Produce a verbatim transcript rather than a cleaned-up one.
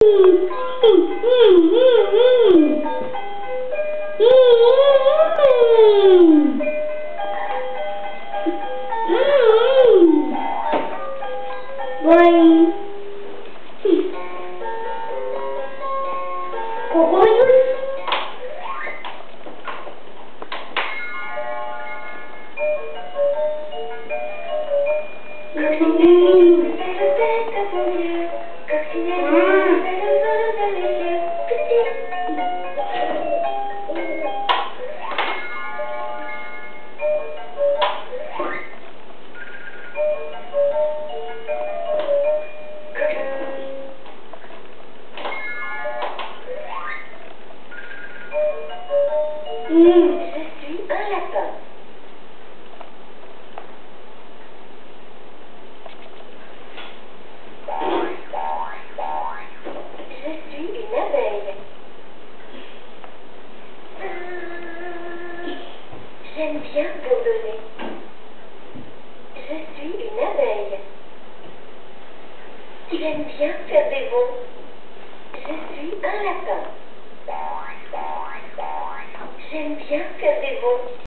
Boing. Cocônios. Je suis un lapin. Je suis une abeille. J'aime bien bourdonner. Je suis une abeille. J'aime bien faire des bonds. Je suis un lapin. J'aime bien faire des bonds.